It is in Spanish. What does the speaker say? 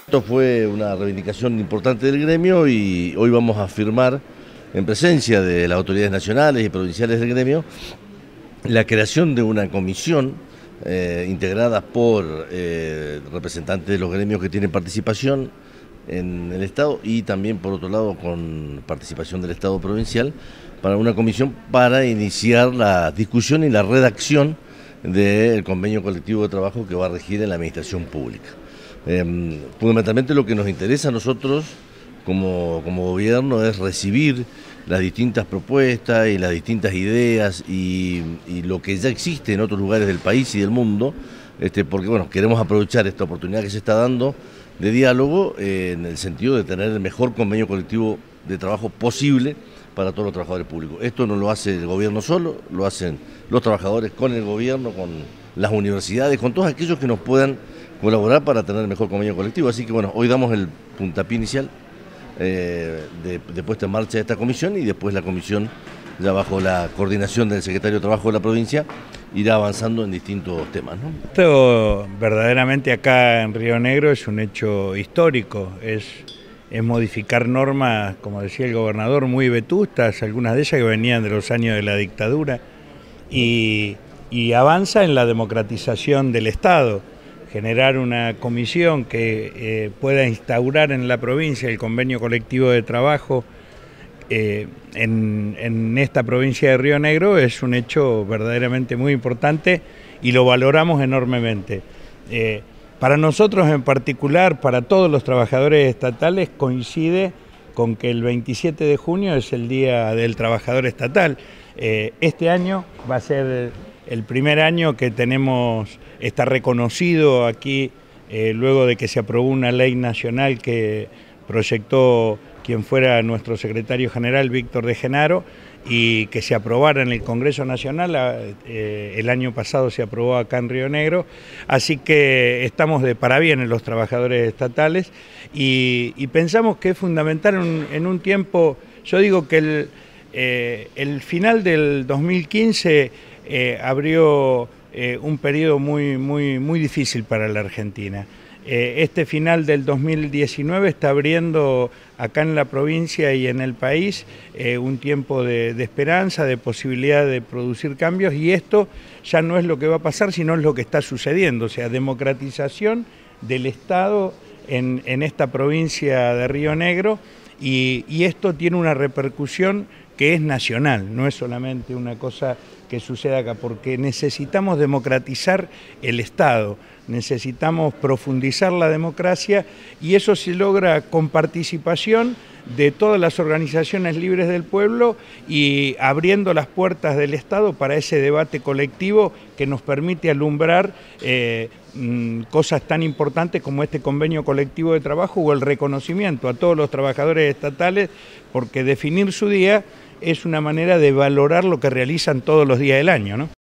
Esto fue una reivindicación importante del gremio y hoy vamos a firmar, en presencia de las autoridades nacionales y provinciales del gremio, la creación de una comisión integrada por representantes de los gremios que tienen participación en el Estado y también, por otro lado, con participación del Estado provincial, para una comisión para iniciar la discusión y la redacción del convenio colectivo de trabajo que va a regir en la administración pública. Fundamentalmente lo que nos interesa a nosotros como gobierno es recibir las distintas propuestas y las distintas ideas y lo que ya existe en otros lugares del país y del mundo, porque bueno, queremos aprovechar esta oportunidad que se está dando de diálogo en el sentido de tener el mejor convenio colectivo de trabajo posible para todos los trabajadores públicos. Esto no lo hace el gobierno solo, lo hacen los trabajadores con el gobierno, con las universidades, con todos aquellos que nos puedan colaborar para tener el mejor convenio colectivo. Así que bueno, hoy damos el puntapié inicial de puesta en marcha de esta comisión y después la comisión, ya bajo la coordinación del secretario de Trabajo de la provincia, irá avanzando en distintos temas, ¿no? Esto verdaderamente acá en Río Negro es un hecho histórico, es modificar normas, como decía el gobernador, muy vetustas, algunas de ellas que venían de los años de la dictadura, y avanza en la democratización del Estado. Generar una comisión que pueda instaurar en la provincia el convenio colectivo de trabajo en esta provincia de Río Negro es un hecho verdaderamente muy importante y lo valoramos enormemente. Para nosotros en particular, para todos los trabajadores estatales, coincide con que el 27 de junio es el Día del Trabajador Estatal. Este año va a ser el primer año que está reconocido aquí, luego de que se aprobó una ley nacional que proyectó quien fuera nuestro secretario general, Víctor de Genaro, y que se aprobara en el Congreso Nacional. El año pasado se aprobó acá en Río Negro, así que estamos de parabienes los trabajadores estatales y pensamos que es fundamental en un tiempo. Yo digo que el final del 2015 abrió un periodo muy difícil para la Argentina. Este final del 2019 está abriendo acá en la provincia y en el país un tiempo de esperanza, de posibilidad de producir cambios, y esto ya no es lo que va a pasar, sino es lo que está sucediendo, o sea, democratización del Estado en esta provincia de Río Negro, y esto tiene una repercusión que es nacional, no es solamente una cosa que sucede acá, porque necesitamos democratizar el Estado, necesitamos profundizar la democracia, y eso se logra con participación de todas las organizaciones libres del pueblo y abriendo las puertas del Estado para ese debate colectivo que nos permite alumbrar cosas tan importantes como este convenio colectivo de trabajo o el reconocimiento a todos los trabajadores estatales, porque definir su día es una manera de valorar lo que realizan todos los días del año, ¿no?